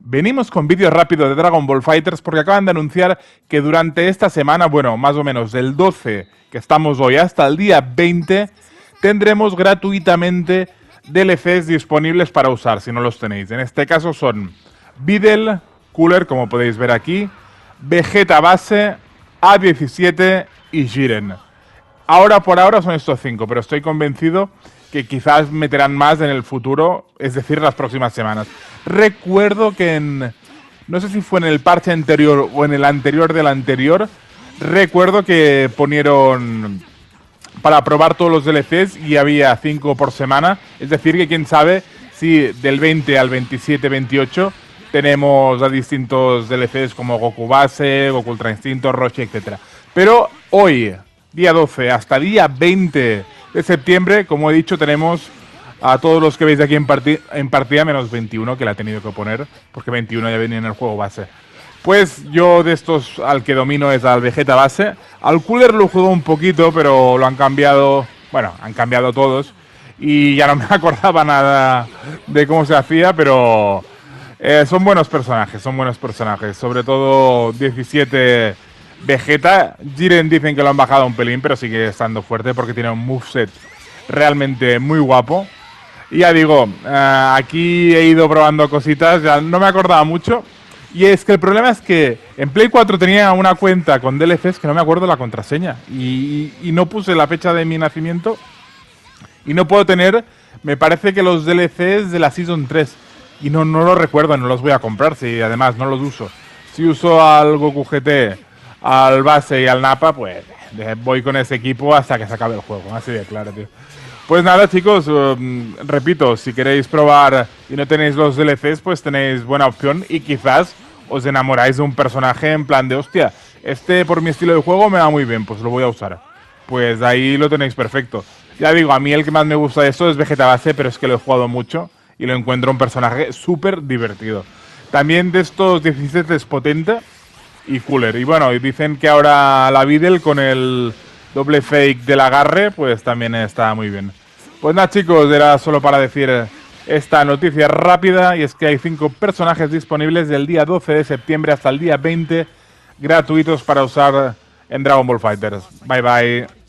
Venimos con vídeo rápido de Dragon Ball FighterZ porque acaban de anunciar que durante esta semana, bueno, más o menos del 12 que estamos hoy hasta el día 20, tendremos gratuitamente DLCs disponibles para usar si no los tenéis. En este caso son Videl, Cooler, como podéis ver aquí, Vegeta Base, A17 y Jiren. Por ahora son estos 5, pero estoy convencido que quizás meterán más en el futuro, es decir, las próximas semanas. Recuerdo que no sé si fue en el parche anterior o en el anterior del anterior, recuerdo que ponieron para probar todos los DLCs y había 5 por semana, es decir, que quién sabe si del 20 al 27-28 tenemos a distintos DLCs como Goku Base, Goku Ultra Instinto, Roshi, etc. Pero hoy, día 12 hasta día 20 de septiembre, como he dicho, tenemos a todos los que veis aquí en partida, menos 21, que la he tenido que poner, porque 21 ya venía en el juego base. Pues yo de estos al que domino es al Vegeta Base. Al Cooler lo juego un poquito, pero lo han cambiado, bueno, han cambiado todos. Y ya no me acordaba nada de cómo se hacía, pero son buenos personajes, sobre todo 17 Vegeta. Jiren dicen que lo han bajado un pelín, pero sigue estando fuerte porque tiene un moveset realmente muy guapo. Y ya digo, aquí he ido probando cositas, ya no me acordaba mucho. Y es que el problema es que en Play 4 tenía una cuenta con DLCs que no me acuerdo la contraseña. Y no puse la fecha de mi nacimiento. Y no puedo tener, me parece que los DLCs de la Season 3. Y no los recuerdo, no los voy a comprar, si además no los uso. Si uso al Goku GT, al Base y al Nappa, pues voy con ese equipo hasta que se acabe el juego. Así de claro, tío. Pues nada, chicos, repito, si queréis probar y no tenéis los DLCs, pues tenéis buena opción y quizás os enamoráis de un personaje en plan de, hostia, este por mi estilo de juego me va muy bien, pues lo voy a usar. Pues ahí lo tenéis perfecto. Ya digo, a mí el que más me gusta de esto es Vegeta Base, pero es que lo he jugado mucho y lo encuentro un personaje súper divertido. También de estos 17 es potente y Cooler. Y bueno, dicen que ahora la Videl con el doble fake del agarre, pues también está muy bien. Pues nada, chicos, era solo para decir esta noticia rápida, y es que hay 5 personajes disponibles del día 12 de septiembre hasta el día 20 gratuitos para usar en Dragon Ball FighterZ. Bye bye.